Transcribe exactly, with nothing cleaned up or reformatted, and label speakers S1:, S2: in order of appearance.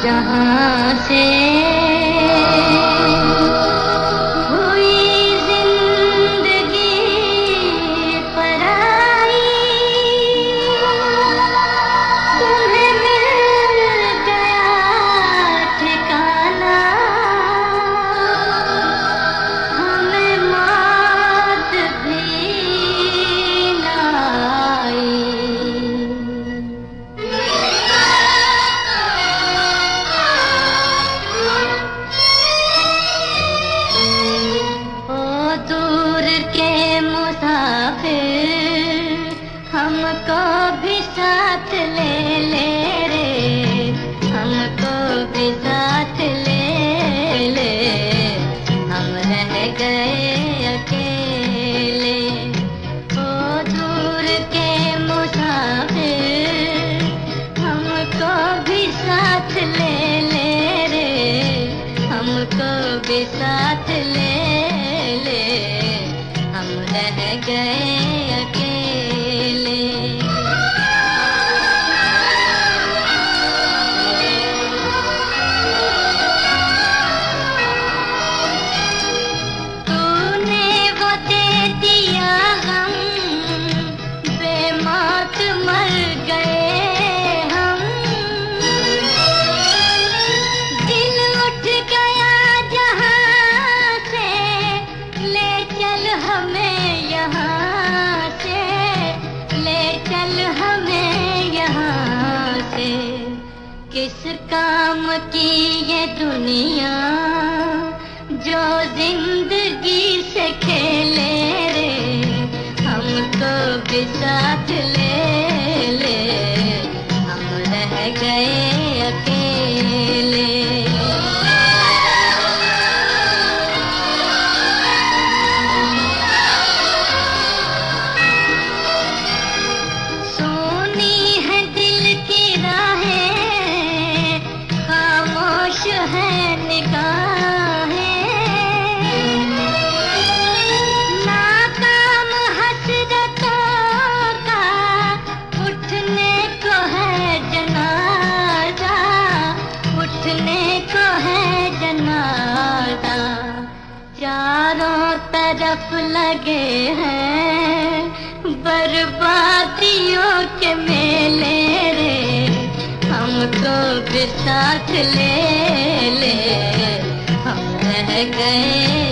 S1: जहां से हुई जिंदगी पराई, तुम्हें मिल गया ठिकाना, हमें मौत भी ना आई। हमको भी साथ ले ले रे, हमको भी साथ ले ले, हम रह गए अकेले। ओ दूर के मुसाफिर, हमको भी साथ ले ले रे, हमको भी साथ ले ले, हम रह गए अकेले। तूने वो दे दिया हम, बेमौत मर गए हम। दिल उठ गया जहां से, ले चल हमें यहाँ से, ले चल हमें यहाँ से। किस काम की ये दुनिया जो जिंदगी से खेले रे, हमको भी साथ ले ले, हम रह गए अकेले। चारों तरफ लगे हैं बर्बादियों के मेले रे, हमको भी साथ ले ले, हम रह गए